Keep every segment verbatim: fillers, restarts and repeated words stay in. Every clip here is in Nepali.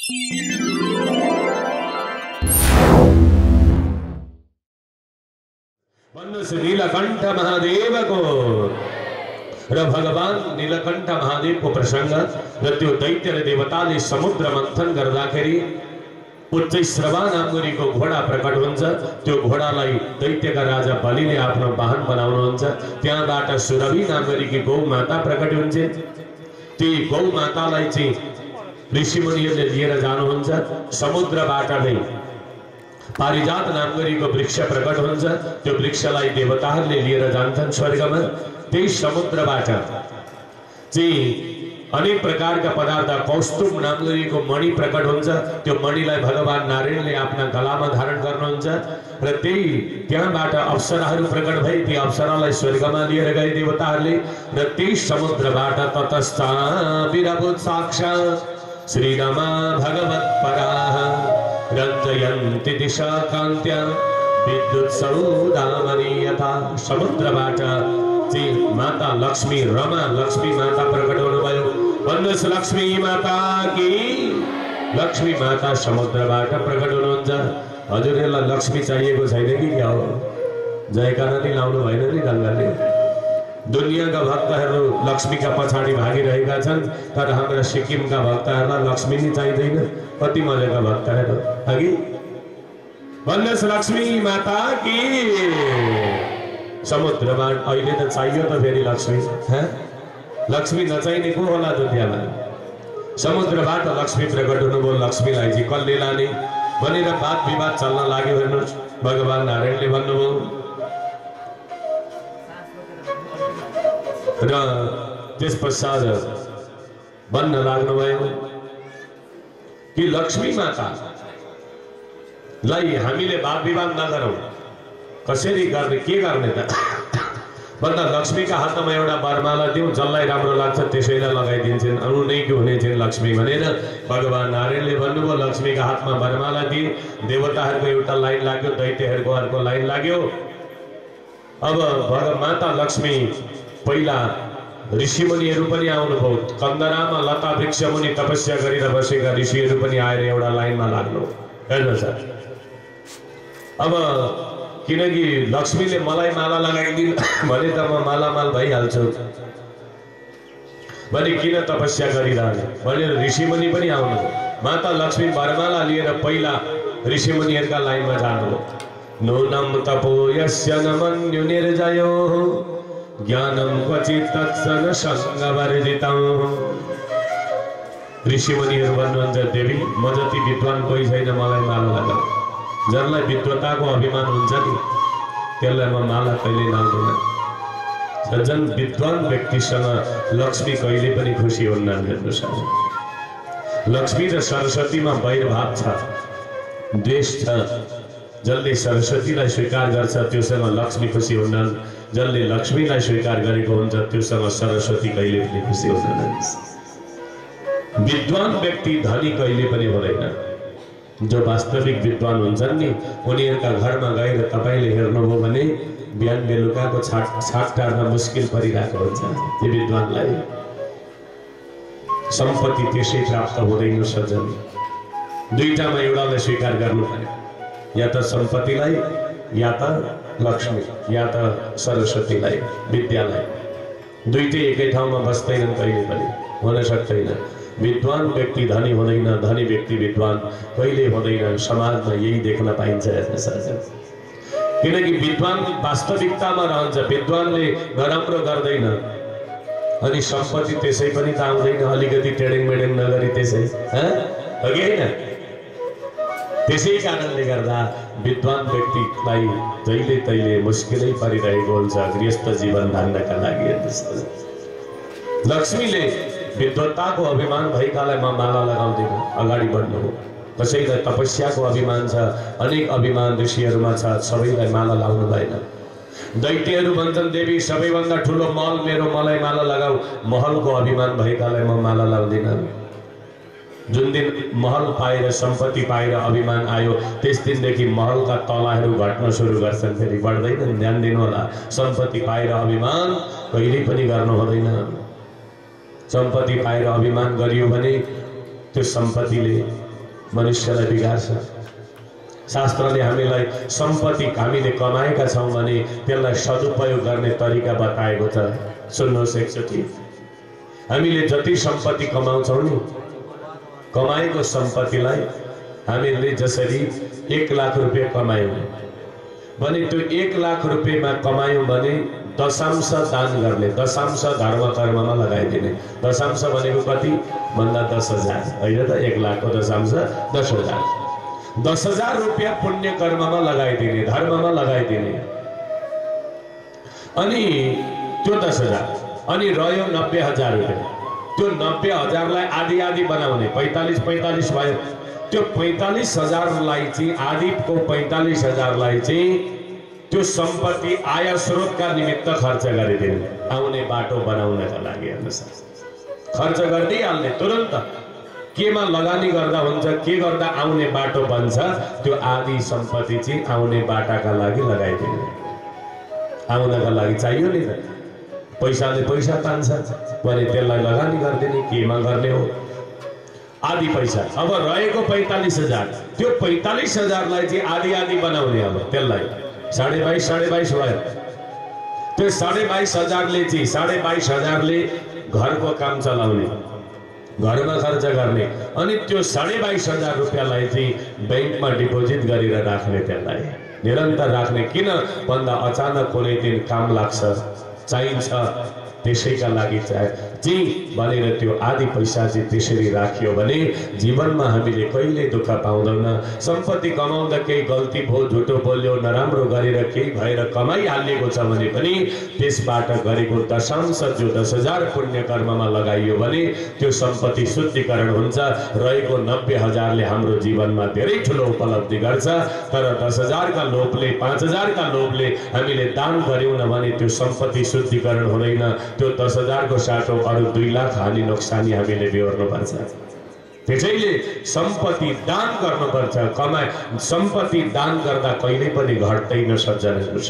भन्नुहोस् नीलकण्ठ महादेवको र भगवान नीलकण्ठ महादेवको प्रसंग र त्यो दैत्य र देवताले समुद्र मन्थन गर्दाखेरि उच्च श्रवा नामगरीको घोडा प्रकट हुन्छ। त्यो घोडालाई दैत्यका राजा बलिले आफ्नो वाहन बनाउनुहुन्छ। त्यहाँबाट सुरभि नामगरीकी गौ माता प्रकट हुन्छ। ती गौ मातालाई चाहिँ ऋषिमुनिहरूले लिएर जानुहुन्छ। समुद्रबाट नै पारिजात नामगरीको वृक्ष प्रकट हुन्छ। त्यो वृक्षलाई देवताहरूले लिएर जान्छन् स्वर्गमा। त्यही समुद्रबाट चाहिँ अनेक प्रकारका पदार्थ कौस्तुभ नामगरीको मणि प्रकट हुन्छ। त्यो मणिलाई भगवान नारायणले आफ्ना गलामा धारण गर्नुहुन्छ र त्यही त्यहाँबाट अप्सराहरू प्रकट भए ती अप्सरालाई स्वर्गमा लिएर गए देवताहरूले र त्यही समुद्रबाट ततस्था विरभूत साक्षात् श्रीरमा भगवत पराः रञ्जयन्ति दिशा कान्त्या विद्युत सौदामणि यथा। समुद्रबाट चाहिँ माता लक्ष्मी रमा लक्ष्मी माता प्रकट हुनुभयो। भन्नुहोस् लक्ष्मी माता की। लक्ष्मी माता समुद्रबाट प्रकट हुनुहुन्छ। हजुरहरूलाई लक्ष्मी चाहिएको छैन कि क्या हो? जयकारा नि लाउनु भएन नि ढङ्गले। दुनियाँका भक्तहरू लक्ष्मीका पछाडि भागिरहेका छन्, तर हाम्रा सिक्किमका भक्तहरूलाई लक्ष्मी नि चाहिँदैन। कति मजाका भक्तहरू अघि भन्नुहोस् लक्ष्मी माता की। समुद्रमा अहिले त चाहियो त फेरि लक्ष्मी। लक्ष्मी नचाहिने को होला दुनियाँमा? समुद्रबाट लक्ष्मी प्रकट हुनुभयो। लक्ष्मीलाई चाहिँ कसले लाने भनेर वाद विवाद चल्न लाग्यो। हेर्नुहोस् भगवान नारायणले भन्नुभयो र त्यस पश्चात भन्न लाग्नुभयो कि लक्ष्मी मातालाई हामीले वाद विवाद नगरौँ। कसरी गर्ने के गर्ने त भन्दा लक्ष्मीका हातमा एउटा वरमाला दिउँ, जसलाई राम्रो लाग्छ त्यसैलाई लगाइदिन्छन्, अरू नै के हुने चाहिँ लक्ष्मी भनेर भगवान नारायणले भन्नुभयो। लक्ष्मीका हातमा वरमाला दिए। देवताहरूको एउटा लाइन लाग्यो, दैत्यहरूको अर्को लाइन लाग्यो। अब भग माता लक्ष्मी पहिला ऋषिमुनिहरू पनि आउनुभयो। कन्दरामा लता वृक्ष मुनि तपस्या गरेर बसेका ऋषिहरू पनि आएर एउटा लाइनमा लाग्नु। हेर्नुहोस् अब किनकि लक्ष्मीले मलाई माला लगाइदिनु भने त म मालामाल भइहाल्छु भने किन तपस्या गरिरहने भनेर ऋषिमुनि पनि आउनु। माता लक्ष्मी वरमाला लिएर पहिला ऋषिमुनिहरूका लाइनमा जानुभयो। नूनम तपो यस्य न मन्यु निर्जयो ज्ञानम क्वचित् तत्सन सङ्गवर्जितम्। ऋषिमुनिहरू भन्नुहुन्छ देवी म जति विद्वान कोही छैन, मलाई माला लगाऊ। जसलाई विद्वताको अभिमान हुन्छ नि त्यसलाई म माला कहिले लाउँदैन। सज्जन विद्वान व्यक्तिसँग लक्ष्मी कहिले पनि खुसी हुन्न। हेर्नुहोस् लक्ष्मी र सरस्वतीमा वैरभाव छ, द्वेष छ। जसले सरस्वतीलाई स्वीकार गर्छ त्योसँग लक्ष्मी खुसी हुन्छन्। जसले लक्ष्मीलाई स्वीकार गरेको हुन्छ त्योसँग सरस्वती कहिले पनि खुसी हुँदैन। विद्वान व्यक्ति धनी कहिले पनि हुँदैन। जो वास्तविक विद्वान हुन्छन् नि उनीहरूका घरमा गएर तपाईँले हेर्नुभयो भने बिहान बेलुकाको छाट छाट टार्न मुस्किल परिरहेको हुन्छ। त्यो विद्वानलाई सम्पत्ति त्यसै प्राप्त हुँदैन। सज्जन दुईटामा एउटालाई स्वीकार गर्नु पर्यो, या त सम्पत्तिलाई या त लक्ष्मी या त सरस्वतीलाई, विद्यालाई। दुईटै एकै ठाउँमा बस्दैनन्, कहिले पनि हुन सक्दैन। विद्वान व्यक्ति धनी हुँदैन, धनी व्यक्ति विद्वान कहिले हुँदैन। समाजमा यही देख्न पाइन्छ। किनकि विद्वान वास्तविकतामा रहन्छ। विद्वानले नराम्रो गर्दैन अनि सम्पत्ति त्यसै पनि त आउँदैन। अलिकति टेडेङ मेडेङ नगरी त्यसै हो कि होइन? त्यसै कारणले गर्दा विद्वान व्यक्तिलाई जहिले तहिले मुस्किलै परिरहेको हुन्छ गृहस्थ जीवन धान्नका लागि। लक्ष्मीले विद्वत्ताको अभिमान भएकालाई म माला लगाउँदिन, अगाडि बढ्नु हो। कसैलाई तपस्याको अभिमान छ, अनेक अभिमान ऋषिहरूमा छ, सबैलाई माला लाउनु भएन। दैत्यहरू भन्छन् देवी सबैभन्दा ठुलो महल मेरो, मलाई माला लगाऊ। महलको अभिमान भएकालाई म माला लाउँदिन। जुन दिन महल पाएर सम्पत्ति पाएर अभिमान आयो त्यस दिनदेखि महलका तलाहरू घट्न सुरु गर्छन्, फेरि बढ्दैन। ध्यान दिनु होला, सम्पत्ति पाएर अभिमान कहिले पनि गर्नु हुँदैन। सम्पत्ति पाएर अभिमान गरियो भने त्यो सम्पत्तिले मनुष्यलाई बिगार्छ। शास्त्रले हामीलाई सम्पत्ति हामीले कमाएका छौं भने त्यसलाई सदुपयोग गर्ने तरिका बताएको छ। सुन्नुहोस् एकचोटि, हामीले जति सम्पत्ति कमाउँछौं नि, कमाएको सम्पत्तिलाई हामीले जसरी एक लाख रुपैयाँ कमायौं भने त्यो एक लाख रुपैयाँमा कमायौं भने दशांश दान गर्ने, दशांश धर्म कर्ममा लगाइदिने। दशांश भनेको कति भन्दा दस हजार होइन त, एक लाखको दशांश दस हजार। दस हजार रुपैयाँ पुण्य कर्ममा लगाइदिने, धर्ममा लगाइदिने। अनि त्यो दस हजार अनि रह्यो नब्बे हजार रुपैयाँ। त्यो नब्बे हजारलाई आधी आधी बनाउने, पैंतालीस पैंतालीस भयो। त्यो पैंतालीस हजारलाई चाहिँ आधीको पैंतालीस हजारलाई चाहिँ त्यो सम्पत्ति आय स्रोतका निमित्त खर्च गरिदिने, आउने बाटो बनाउनका लागि हेर्नुहोस् खर्च गरिदिइहाल्ने। तुरन्त केमा लगानी गर्दा हुन्छ, के गर्दा आउने बाटो बन्छ, त्यो आधी सम्पत्ति चाहिँ आउने बाटाका लागि लगाइदिने। आउनका लागि चाहियो नि त, पैसाले पैसा तान्छ भने त्यसलाई लगानी गरिदिने। केमा गर्ने हो? आधी पैसा। अब रहेको पैंतालीस हजार, त्यो पैंतालीस हजारलाई चाहिँ आधी आधी बनाउने। अब त्यसलाई साढे बाईस साढे बाईस भयो। त्यो साढे बाईस हजारले चाहिँ साढे बाईस हजारले घरको काम चलाउने, घरमा खर्च गर्ने। अनि त्यो साढे बाईस हजार रुपियाँलाई चाहिँ बैंकमा डिपोजिट गरेर राख्ने, त्यसलाई निरन्तर राख्ने। किन भन्दा अचानक कुनै दिन काम लाग्छ, चाहिन्छ, त्यसैका लागि चाहिँ भनेर त्यो आधी पैसा चाहिँ त्यसरी राखियो भने जीवनमा हामीले कहिले दुःख पाउँदैन। सम्पत्ति कमाउँदा केही गल्ती भयो, झुटो बोल्यो, नराम्रो गरेर केही भएर कमाइहालेको छ भने पनि त्यसबाट गरेको दशांश जो दस हजार पुण्य कर्ममा लगाइयो भने त्यो सम्पत्ति शुद्धिकरण हुन्छ। रहेको नब्बे हजारले हाम्रो जीवनमा धेरै ठुलो उपलब्धि गर्छ। तर दस हजारका लोभले, पाँच हजारका लोभले हामीले दान गर्यौं न भने त्यो सम्पत्ति शुद्धिकरण हुँदैन। त्यो दस हजारको साटो अरू दुई लाख हानि नोक्सानी हामीले बेहोर्नुपर्छ। त्यसैले सम्पत्ति दान गर्नुपर्छ। कमाए सम्पत्ति दान गर्दा कहिल्यै पनि घट्दैन सज्जनहरू।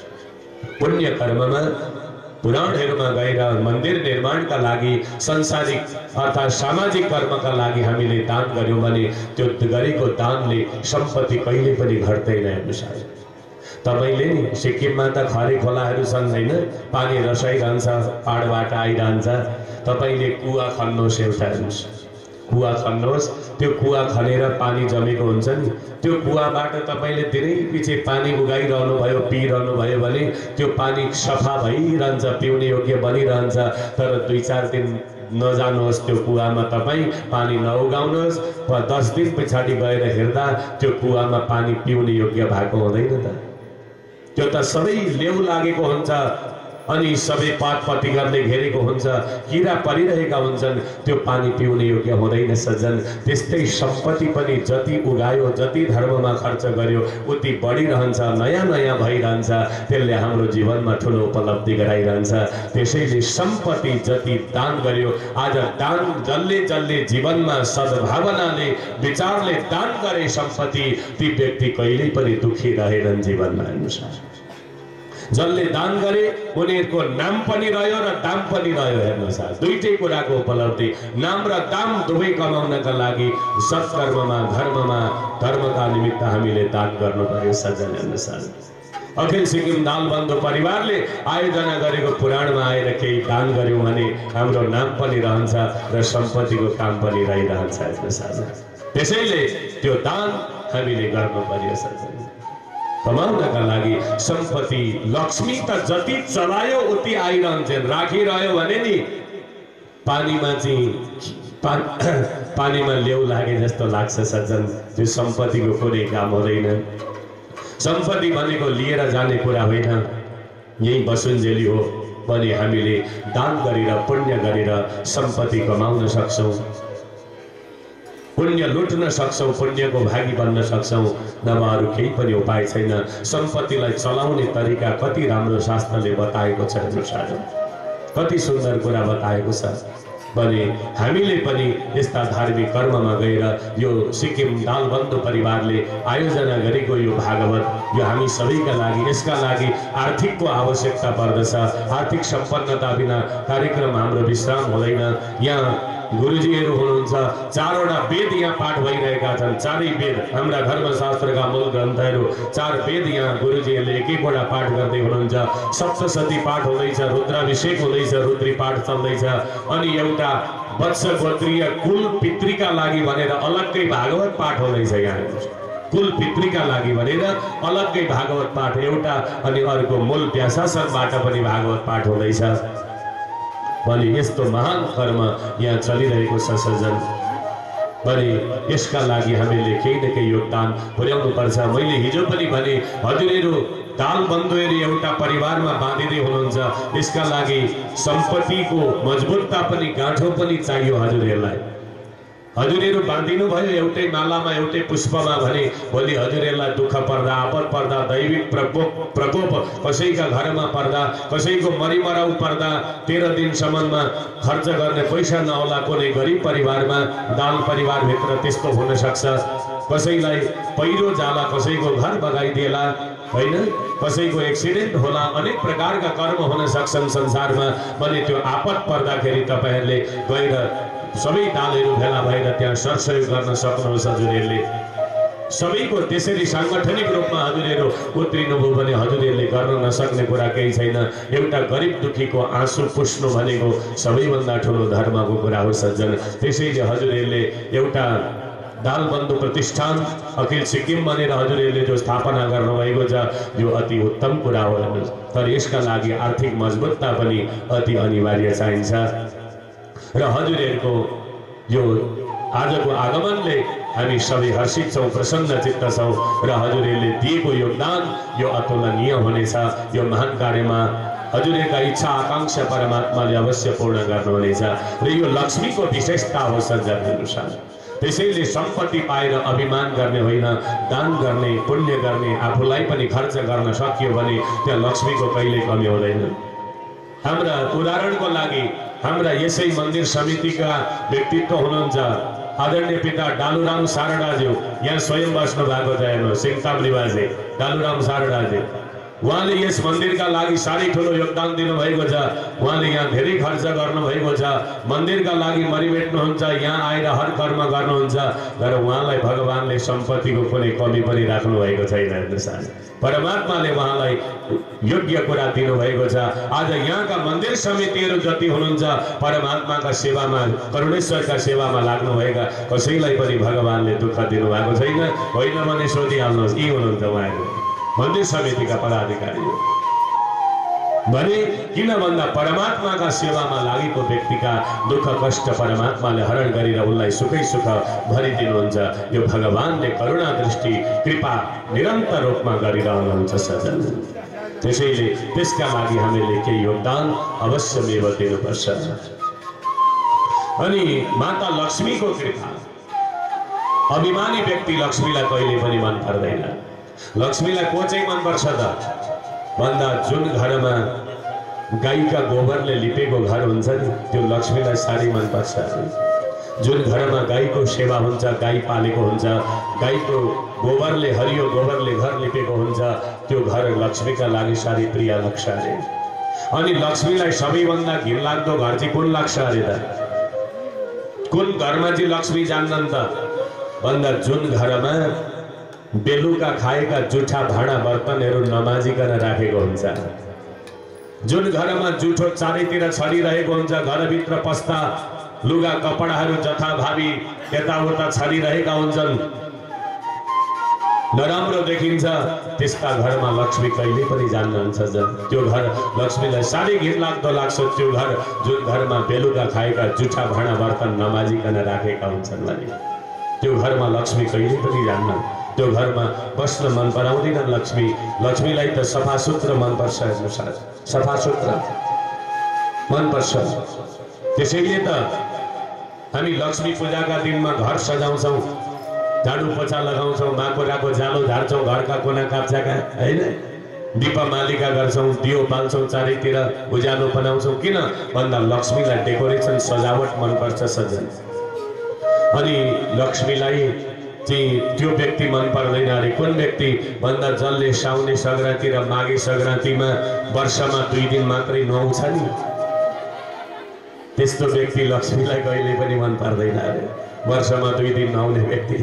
पुण्य कर्ममा, पुराणहरूमा गएर मन्दिर निर्माणका लागि, सांसारिक अर्थात् सामाजिक कर्मका लागि हामीले दान गर्यौं भने त्यो गरेको दानले सम्पत्ति कहिल्यै पनि घट्दैन। हेर्नुहोस्, तपाईले नि सिक्किममा त खरी खोलाहरू छन् हैन, पानी रसाइरहन्छ, पाहाडबाट आइरहन्छ। तपाईले कुवा खन्नुहोस्, एउटा हेर्नुहोस्, कुवा खन्नुहोस्। त्यो कुवा खनेर पानी जमेको हुन्छ नि, त्यो कुवाबाट तपाईले धेरै पछि पानी उगाइरहनु भयो, पिइरहनु भयो भने त्यो पानी सफा भइरहन्छ, पिउने योग्य बनिरहन्छ। तर दुई चार दिन नजानुहोस् त्यो कुवामा, तपाईँ पानी नउगाउनुहोस्, दस दिन पछाडि गएर हेर्दा त्यो कुवामा पानी पिउने योग्य भएको हुँदैन त। त्यो त सबै लेउ लागेको हुन्छ, अनि सबै पातपतिगरले घेरेको हुन्छ, किरा परिरहेका हुन्छन्, त्यो पानी पिउने योग्य हुँदैन सज्जन। त्यस्तै सम्पत्ति पनि जति उगायो, जति धर्ममा खर्च गर्यो उति बढिरहन्छ, नयाँ नयाँ भइरहन्छ। त्यसले हाम्रो जीवनमा ठुलो उपलब्धि गराइरहन्छ। त्यसैले सम्पत्ति जति दान गर्यो, आज दान जसले जसले जीवनमा सद्भावनाले, विचारले दान गरे सम्पत्ति, ती व्यक्ति कहिल्यै पनि दुखी रहेनन् जीवनमा। हेर्नुहोस्, जसले दान गरे उनीहरूको नाम पनि रह्यो र दाम पनि रह्यो। हेर्नुहोस्, दुईटै कुराको उपलब्धि, नाम र दाम दुवै कमाउनका लागि सत्कर्ममा, धर्ममा, धर्मका निमित्त हामीले दान गर्नु पर्यो सज्जन। हेर्नुहोस्, अखिल सिक्किम दालबन्धु परिवारले आयोजना गरेको पुराणमा आएर केही दान गर्यौं भने हाम्रो नाम पनि रहन्छ र सम्पत्तिको काम पनि रहिरहन्छ। हेर्नुहोस्, त्यसैले त्यो दान हामीले गर्नु पर्यो सज्जन। कमाउनका लागि सम्पत्ति, लक्ष्मी त जति चलायो उति आइरहन्छन्। राखिरह्यो भने नि पानीमा चाहिँ पा, पानीमा लेउ लागे जस्तो लाग्छ सज्जन। त्यो सम्पत्तिको कुनै काम हुँदैन। सम्पत्ति भनेको लिएर जाने कुरा होइन, यही बसुन्जेली हो भने हामीले दान गरेर, पुण्य गरेर सम्पत्ति कमाउन सक्छौं, पुण्य लुट्न सक्छौं, पुण्यको भागी बन्न सक्छौं। नभए अरू केही पनि उपाय छैन। सम्पत्तिलाई चलाउने तरिका कति राम्रो शास्त्रले बताएको छ। हेर्नुहोस्, कति सुन्दर कुरा बताएको छ भने हामीले पनि यस्ता धार्मिक कर्ममा गएर यो सिक्किम दालबन्धु परिवारले आयोजना गरेको यो भागवत, यो हामी सबैका लागि, यसका लागि आर्थिकको आवश्यकता पर्दछ। आर्थिक सम्पन्नता बिना कार्यक्रम हाम्रो विश्राम हुँदैन। यहाँ गुरुजीहरू हुनुहुन्छ। चारवटा वेद यहाँ पाठ भइरहेका छन्। चारै वेद हाम्रा धर्मशास्त्रका मूल ग्रन्थहरू चार वेद यहाँ गुरुजीहरूले एक एकवटा पाठ गर्दै हुनुहुन्छ। सप्तशती पाठ हुँदैछ, रुद्राभिषेक हुँदैछ, रुद्री पाठ चल्दैछ। अनि एउटा वत्स गोत्रीय कुल पितृका लागि भनेर अलग्गै भागवत पाठ हुँदैछ। यहाँ कुल पितृका लागि भनेर अलग्गै भागवत पाठ एउटा, अनि अर्को मूल व्यासासनबाट पनि भागवत पाठ हुँदैछ। भने यस्तो महान कर्म यहाँ चलिरहेको छ सज्जन। भने यसका लागि हामीले केही न केही योगदान पुर्याउनु पर्छ। मैले हिजो पनि भने हजुरहरू दाल बन्धुहरू एउटा परिवारमा बाँधिँदै हुनुहुन्छ। यसका लागि सम्पत्तिको मजबुतता पनि गाँठो पनि चाहियो हजुरहरूलाई। हजुरहरू बाँधिनु भयो एउटै मालामा एउटै पुष्पमा भने भोलि हजुरहरूलाई दुःख पर्दा आपद पर्दा दैविक प्रकोप प्रकोप कसैका घरमा पर्दा कसैको मरिमराउ पर्दा तेह्र दिनसम्ममा खर्च गर्ने पैसा नहोला। कुनै गरिब परिवारमा दान परिवारभित्र त्यस्तो हुन सक्छ। कसैलाई पहिरो जाला, कसैको घर बगाइदिएला, होइन, कसैको एक्सिडेन्ट होला, अनेक प्रकारका कर्म हुन सक्छन् संसारमा। भने त्यो आपद पर्दाखेरि तपाईँहरूले गएर सबै दालहरू भेला भएर त्यहाँ सरसहयोग गर्न सक्नुहोस्। हजुरहरूले सबैको त्यसरी साङ्गठनिक रूपमा हजुरहरू उत्रिनुभयो भने हजुरहरूले गर्न नसक्ने कुरा केही छैन। एउटा गरिब दुखीको आँसु पुस्नु भनेको सबैभन्दा ठुलो धर्मको कुरा हो सज्जन। त्यसैले हजुरहरूले एउटा दाल बन्धु प्रतिष्ठान अखिल सिक्किम भनेर हजुरहरूले जो स्थापना गर्नुभएको छ यो अति उत्तम कुरा हो। तर यसका लागि आर्थिक मजबुतता पनि अति अनिवार्य चाहिन्छ। र हजुरहरूको यो आजको आगमनले हामी सबै हर्षित छौँ, प्रसन्न चित्त छौँ। र हजुरहरूले दिएको योगदान यो अतुलनीय हुनेछ। यो महान कार्यमा हजुरहरूका इच्छा आकांक्षा परमात्माले अवश्य पूर्ण गर्नुहुनेछ। र यो लक्ष्मीको विशेषता हो सज्जनहरू। त्यसैले सम्पत्ति पाएर अभिमान गर्ने होइन, दान गर्ने, पुण्य गर्ने, आफूलाई पनि खर्च गर्न सकियो भने त्यहाँ लक्ष्मीको कहिल्यै कमी हुँदैन। हाम्रा उदाहरणको लागि हाम्रा यसै मन्दिर समितिका व्यक्तित्व हुनुहुन्छ आदरणीय पिता डालुराम सारडाज्यू। यहाँ स्वयं बस्नु भएको छ। हेर्नु सिङताम निवासी डालुराम सारडाज्यू, उहाँले यस मन्दिरका लागि साह्रै ठुलो योगदान दिनुभएको छ। उहाँले यहाँ धेरै खर्च गर्नुभएको छ। मन्दिरका लागि मरिभेट्नुहुन्छ, यहाँ आएर हर कर्म गर्नुहुन्छ। तर उहाँलाई भगवानले सम्पत्तिको कुनै कमी पनि राख्नु भएको छैन। हेर्नुहोस्, परमात्माले उहाँलाई योग्य कुरा दिनुभएको छ। आज यहाँका मन्दिर समितिहरू जति हुनुहुन्छ परमात्माका सेवामा, करुणेश्वरका सेवामा लाग्नुभएका कसैलाई पनि भगवानले दुःख दिनुभएको छैन। होइन भने सोधिहाल्नुहोस्, यी हुनुहुन्छ उहाँहरू मन्दिर समितिका पदाधिकारी हो। भने किन भन्दा परमात्माका सेवामा लागेको व्यक्तिका दुःख कष्ट परमात्माले हरण गरेर उनलाई सुखै सुख भरिदिनुहुन्छ। यो भगवानले करुणा दृष्टि कृपा निरन्तर रूपमा गरिरहनुहुन्छ सज्जन। त्यसैले त्यसका लागि हामीले केही योगदान अवश्यमेव दिनुपर्छ। अनि माता लक्ष्मीको कृपा, अभिमानी व्यक्ति लक्ष्मीलाई कहिले पनि मन पर्दैन। लक्ष्मीलाई को चाहिँ मनपर्छ त भन्दा जुन घरमा गाईका गोबरले लिपेको घर हुन्छ नि त्यो लक्ष्मीलाई साह्रै मनपर्छ। जुन घरमा गाईको सेवा हुन्छ, गाई पालेको हुन्छ, गाईको गोबरले, हरियो गोबरले घर लिपेको हुन्छ, त्यो घर लक्ष्मीका लागि साह्रै प्रिय लाग्छ अरे। अनि लक्ष्मीलाई सबैभन्दा घिनलाग्दो घर चाहिँ कुन लाग्छ अरे त? कुन घरमा चाहिँ लक्ष्मी जान्नन् त भन्दा जुन घरमा बेलुका खाएका जुठा भाँडा बर्तनहरू नमाजिकन राखेको हुन्छ, जुन घरमा जुठो चारैतिर छरिरहेको हुन्छ, घरभित्र पस्दा लुगा कपडाहरू जथाभावी यताउता छरिरहेका हुन्छन्, नराम्रो देखिन्छ, त्यस्ता घरमा लक्ष्मी कहिले पनि जान्नुहुन्छ। त्यो घर लक्ष्मीलाई साह्रै घिनलाग्दो लाग्छ। त्यो घर जुन घरमा बेलुका खाएका जुठा भाँडा बर्तन नमाजिकन राखेका हुन्छन् भने त्यो घरमा लक्ष्मी कहिले पनि जान्न। त्यो घरमा बस्न मन पराउँदैन लक्ष्मी। लक्ष्मीलाई त सफासुत्र मनपर्छ। सफासुत्र मनपर्छ। त्यसैले त हामी लक्ष्मी पूजाका दिनमा घर सजाउँछौँ, झाडु पोछा लगाउँछौँ, माकुराको जालो झार्छौँ, घरका कुना काप्चाका, होइन, दीपमालिका गर्छौँ, दियो बाल्छौँ, चारैतिर उज्यालो बनाउँछौँ। किन भन्दा लक्ष्मीलाई डेकोरेसन सजावट मनपर्छ सज्जन। अनि लक्ष्मीलाई चाहिँ त्यो व्यक्ति मन पर्दैन अरे। कुन व्यक्ति भन्दा जसले साउने सङ्क्रान्ति र माघे सङ्क्रान्तिमा वर्षमा दुई दिन मात्रै नुहाउँछ नि, त्यस्तो व्यक्ति लक्ष्मीलाई कहिले पनि मन पर्दैन अरे। वर्षमा दुई दिन नआउने व्यक्ति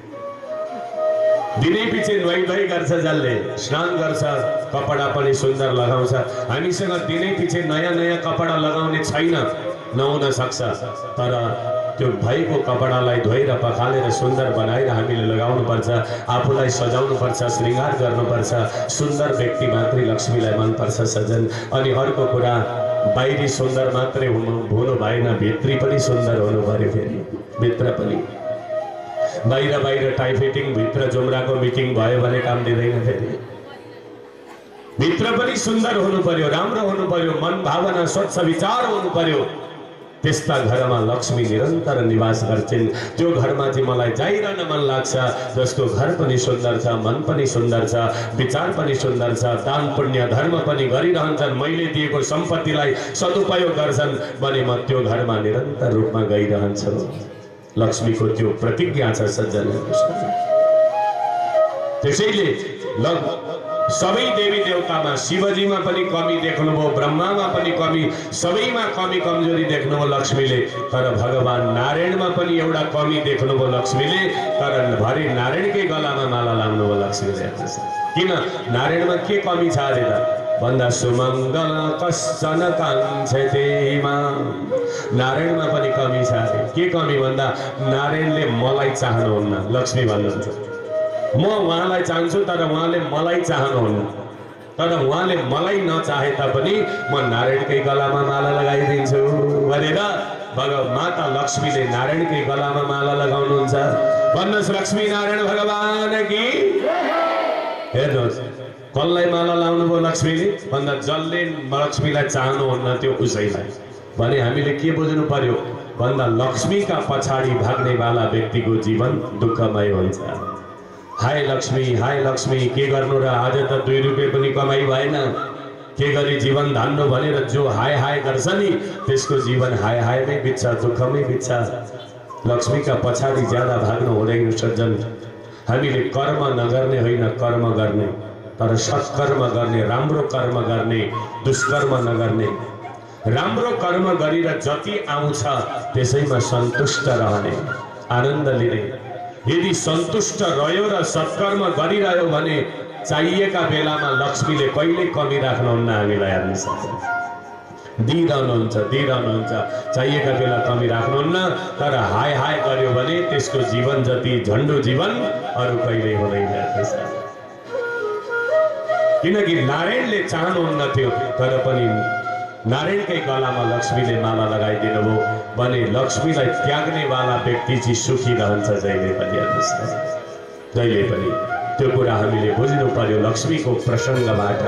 दिनै पछि नुहाइ धुवाइ गर्छ, जसले स्नान गर्छ, कपडा पनि सुन्दर लगाउँछ। हामीसँग दिनै पछि नयाँ नयाँ कपडा लगाउने छैन, नहुन सक्छ, तर त्यो भएको कपडालाई धोएर पखालेर सुन्दर बनाएर हामीले लगाउनु पर्छ, आफूलाई सजाउनु पर्छ, श्रृंगार गर्नुपर्छ। सुन्दर व्यक्ति मात्रै लक्ष्मीलाई मन पर्छ सजन। अनि अर्को कुरा, बाहिरी सुन्दर मात्रै हुनु हुनु भएन, भित्री पनि सुन्दर हुनु पर्यो। फेरि भित्र पनि बाहिर बाहिर टाई फिटिङ, भित्र जुम्राको मिटिङ भयो भने काम दिँदैन। फेरि भित्र पनि सुन्दर हुनु पर्यो, राम्रो हुनु पर्यो, मन भावना स्वच्छ विचार हुनु पर्यो। त्यस्ता घरमा लक्ष्मी निरन्तर निवास गर्छिन्। त्यो घरमा चाहिँ मलाई जाइरहन मन लाग्छ, जसको घर पनि सुन्दर छ, मन पनि सुन्दर छ, विचार पनि सुन्दर छ, दान पुण्य धर्म पनि गरिरहन्छन्, मैले दिएको सम्पत्तिलाई सदुपयोग गर्छन् भने म त्यो घरमा निरन्तर रूपमा गइरहन्छु। लक्ष्मीको त्यो प्रतिज्ञा छ सज्जनहरू। त्यसैले सबै देवी देवतामा शिवजीमा पनि कमी देख्नुभयो, ब्रह्मामा पनि कमी, सबैमा कमी कमजोरी देख्नुभयो लक्ष्मीले। तर भगवान नारायणमा पनि एउटा कमी देख्नुभयो लक्ष्मीले, तर भरे नारायणकै गलामा माला लाउनुभयो लक्ष्मीले। किन नारायणमा के कमी छ अरे त भन्दा सुमङ्गल कश्चन काङ्क्षते मां। नारायणमा पनि कमी छ अरे। के कमी भन्दा नारायणले मलाई चाहनुहुन्न, लक्ष्मी भन्नुहुन्छ म उहाँलाई चाहन्छु तर उहाँले मलाई चाहनुहुन्न। तर उहाँले मलाई नचाहे तापनि म नारायणकै गलामा माला लगाइदिन्छु भनेर भगवान माता लक्ष्मीले नारायणकै गलामा माला लगाउनुहुन्छ। भन्नुहोस् लक्ष्मी नारायण भगवान की। हेर्नुहोस् कसलाई माला लाउनुभयो लक्ष्मीले भन्दा जसले लक्ष्मीलाई चाहनुहुन्न त्यो उसैलाई। भने हामीले के बुझ्नु पर्यो भन्दा लक्ष्मीका पछाडि भाग्नेवाला व्यक्तिको जीवन दुःखमय हुन्छ। हाय लक्ष्मी, हाय लक्ष्मी, के गर्नु र आज त दुई रुपियाँ पनि कमाइ भएन, के गरी जीवन धान्नु भनेर जो हाय हाय गर्छ नि त्यसको जीवन हाय हायमै बित्छ, दुःखमै बित्छ। लक्ष्मीका पछाडि ज्यादा भाग्नु हुँदैन सज्जन। हामीले कर्म नगर्ने होइन, कर्म गर्ने, तर सत्कर्म गर्ने, राम्रो कर्म गर्ने, दुष्कर्म नगर्ने। राम्रो कर्म गरेर जति आउँछ त्यसैमा सन्तुष्ट रहने, आनन्द लिने। यदि सन्तुष्ट रह्यो र सत्कर्म गरिरह्यो भने चाहिएका बेलामा लक्ष्मीले कहिले कमी राख्नुहुन्न, हामीलाई हेर्न सक्छ, दिइरहनुहुन्छ दिइरहनुहुन्छ चाहिएका बेला कमी राख्नुहुन्न। तर हाय हाय गर्यो भने त्यसको जीवन जति झन्डो जीवन अरू कहिल्यै हुँदैन। किनकि नारायणले चाहनुहुन्न थियो तर पनि नारायणकै गलामा लक्ष्मीले माला लगाइदिनु भयो भने लक्ष्मीलाई त्याग्ने वाला व्यक्ति चाहिँ सुखी रहन्छ जहिले पनि। जहिले पनि त्यो कुरा हामीले बुझ्नु पर्यो लक्ष्मीको प्रसङ्गबाट।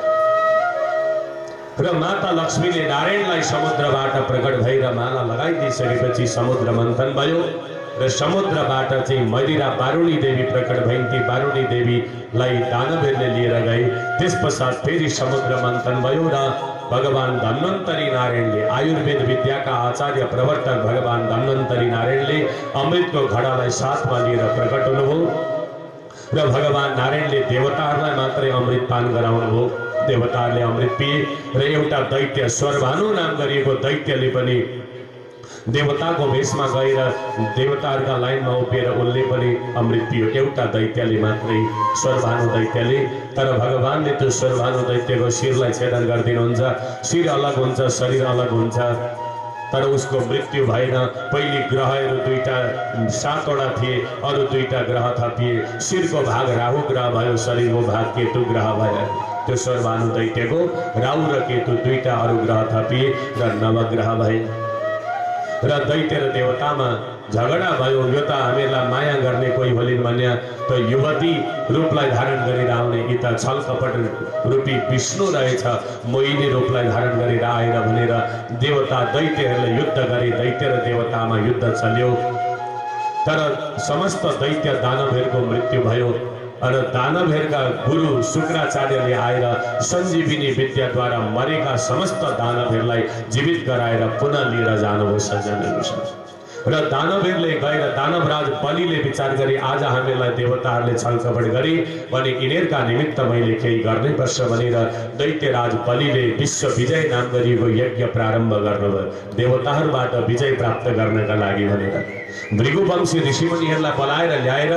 र माता लक्ष्मीले नारायणलाई समुद्रबाट प्रकट भएर माला लगाइदिइसकेपछि समुद्र मन्थन भयो र समुद्रबाट चाहिँ मदिरा बारुणी देवी प्रकट भइन्। ती बारुणी देवीलाई दानवहरूले लिएर गए। त्यस पश्चात फेरि समुद्र मन्थन भयो र भगवान धन्वन्तरी नारायणले, आयुर्वेद विद्याका आचार्य प्रवर्तक भगवान धन्वन्तरी नारायणले अमृतको घडालाई साथमा लिएर प्रकट हुनुभयो र भगवान नारायणले देवताहरूलाई मात्रै अमृत पान गराउनुभयो। देवताहरूले अमृत पिए र एउटा दैत्य स्वरभानु नाम गरिएको दैत्यले पनि देवताको भेषमा गएर देवताहरूका लाइनमा उभिएर उसले पनि अमृत पियो। एउटा दैत्यले मात्रै, स्वरभानु दैत्यले। तर भगवानले त्यो स्वरभानु दैत्यको शिरलाई छेदन गरिदिनुहुन्छ। शिर अलग हुन्छ, शरीर अलग हुन्छ, तर उसको मृत्यु भएन। पहिले ग्रहहरू दुईटा, सातवटा थिए, अरू दुईटा ग्रह थपिए। शिरको भाग राहु ग्रह भयो, शरीरको भाग केतु ग्रह भयो। त्यो स्वरभानु दैत्यको राहु र केतु दुईटा अरू ग्रह थपिए र नवग्रह भए र दैत्य र देवतामा झगडा भयो। यो त हामीलाई माया गर्ने कोही होलिन् भन्या त युवती रूपलाई धारण गरेर आउने, यी त छल कपट रूपी विष्णु रहेछ, मोहिनी रूपलाई धारण गरेर आएर भनेर देवता दैत्यहरूले युद्ध गरे। दैत्य र देवतामा युद्ध चल्यो तर समस्त दैत्य दानवहरूको मृत्यु भयो र दानवहरूका गुरु शुक्राचार्यले आएर सञ्जीविनी विद्याद्वारा मरेका समस्त दानवहरूलाई जीवित गराएर पुनः लिएर जानुभयो सज्जनहरू। र दानवहरूले गएर दानवराज बलिले विचार गरे आज हामीलाई देवताहरूले छलकपट गरे भने यिनीहरूका निमित्त मैले केही गर्नै पर्छ भनेर दैत्यराज बलिले विश्व विजय नाम गरिएको यज्ञ प्रारम्भ गर्नुभयो देवताहरूबाट विजय प्राप्त गर्नका लागि भनेर भृगुवंशी ऋषिमुनिहरूलाई बोलाएर ल्याएर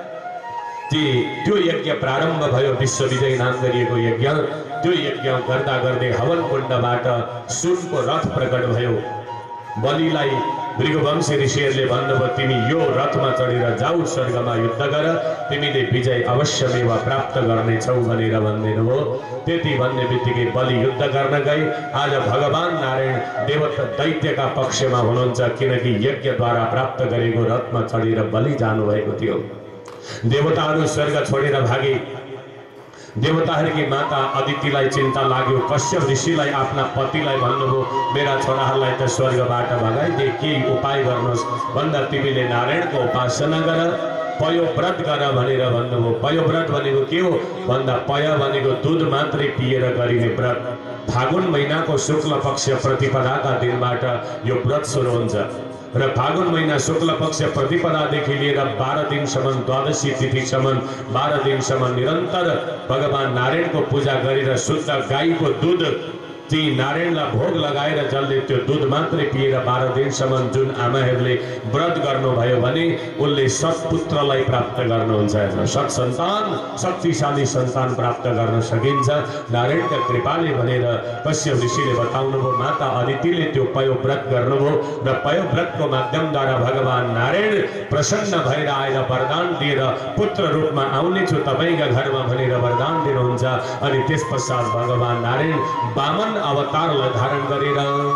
ती त्यो यज्ञ प्रारम्भ भयो विश्व विजय नाम गरिएको यज्ञ त्यो यज्ञ गर्दा गर्दै हवन कुण्डबाट सुनको रथ प्रकट भयो बलिलाई भृगुवंशी ऋषिहरूले भन्नुभयो तिमी यो रथमा चढेर जाऊ स्वर्गमा युद्ध गर तिमीले विजय अवश्यमेव प्राप्त गर्नेछौ भनेर भन्दिनु हो त्यति भन्ने बित्तिकै बलि युद्ध गर्न गए आज भगवान नारायण देवता दैत्यका पक्षमा हुनुहुन्छ किनकि यज्ञद्वारा प्राप्त गरेको रथमा चढेर बलि जानुभएको थियो देवताहरू स्वर्ग छोडेर भागे देवताहरूकी माता अदितिलाई चिन्ता लाग्यो कश्यप ऋषिलाई आफ्ना पतिलाई भन्नुभयो मेरा छोराहरूलाई त स्वर्गबाट भगाइदिए केही उपाय गर्नुहोस् भन्दा तिमीले नारायणको उपासना गर पयोव्रत गर भनेर भन्नुभयो पयोव्रत भनेको के हो भन्दा पय भनेको दुध मात्रै पिएर गरिने व्रत फागुन महिनाको शुक्ल पक्ष प्रतिपदाका दिनबाट यो व्रत सुरु हुन्छ र फागुन महिना शुक्ल पक्ष प्रतिपदादेखि लिएर बाह्र दिनसम्म द्वादशी तिथिसम्म बाह्र दिनसम्म निरन्तर भगवान नारायणको पूजा गरेर शुद्ध गाईको दुध ती नारायणलाई भोग लगाएर जसले त्यो दुध मात्रै पिएर बाह्र दिनसम्म जुन आमाहरूले व्रत गर्नुभयो भने उनले सत्पुत्रलाई प्राप्त गर्नुहुन्छ सत् सन्तान शक्तिशाली सन्तान प्राप्त गर्न सकिन्छ नारायणका कृपाले भनेर कश्यप ऋषिले बताउनुभयो माता अदितिले त्यो पयोव्रत गर्नुभयो र पयोव्रतको माध्यमद्वारा भगवान नारायण प्रसन्न भएर आएर वरदान दिएर पुत्र रूपमा आउनेछु तपाईँका घरमा भनेर वरदान दिनुहुन्छ अनि त्यस पश्चात भगवान नारायण वामन अवतारलाई धारण गरेर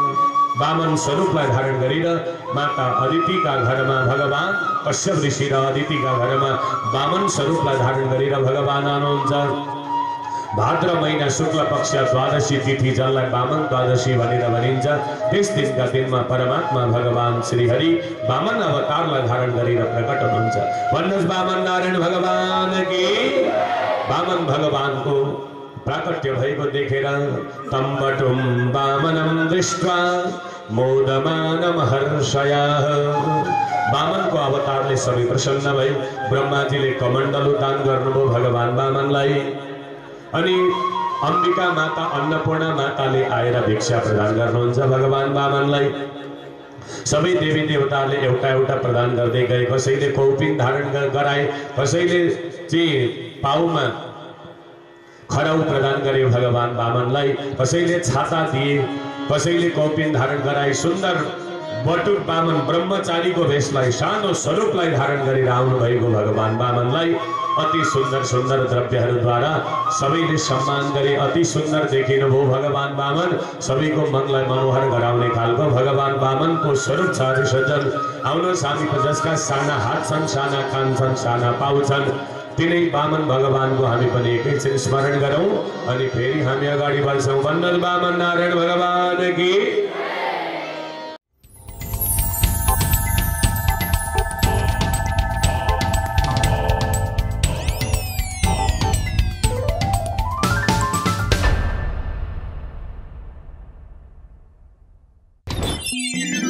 वामन स्वरूपलाई धारण गरेर माता अदितिका घरमा भगवान कश्यप ऋषि र अदितिका घरमा वामन स्वरूपलाई धारण गरेर भगवान आउनुहुन्छ भाद्र महिना शुक्ल पक्ष द्वादशी तिथि जसलाई वामन द्वादशी भनेर भनिन्छ त्यस दिनका दिनमा परमात्मा भगवान श्रीहरि वामन अवतारलाई धारण गरेर प्रकट हुनुहुन्छ भन्नुहोस् वामन नारायण भगवान की वामन भगवानको प्राकट्य भएको देखेर तम्बटुम वामनं दृष्ट्वा मोदमानं हर्षयः वामनको अवतारले सबै प्रसन्न भए ब्रह्माजीले कमण्डलु दान गर्नुभयो भगवान वामनलाई अनि अम्बिका माता अन्नपूर्णा माताले आएर भिक्षा प्रदान गर्नुहुन्छ भगवान वामनलाई सबै देवी देवताले एउटा एउटा प्रदान गर्दै गए कसैले कौपिन धारण गराए कसैले चाहिँ पाउमा खराउ प्रदान गरे भगवान वामनलाई कसैले छाता दिए कसैले कौपिन धारण गराए सुन्दर बटुक वामन ब्रह्मचारीको भेषलाई सानो स्वरूपलाई धारण गरेर आउनु भएको भगवान वामनलाई अति सुन्दर सुन्दर द्रव्यहरूद्वारा सबैले सम्मान गरे अति सुन्दर देखिनुभयो भगवान वामन सबैको मनलाई मनोहर गराउने खालको भगवान वामनको स्वरूप छ हरि सज्जन आउनुहोस् हामी जसका साना हात छन् साना कान छन् साना पाउ छन् तिनै वामन भगवानको हामी पनि एकैछिन स्मरण गरौँ अनि फेरि हामी अगाडि बढ्छौँ भन्नुहोस् वामन नारायण भगवान की Yeah.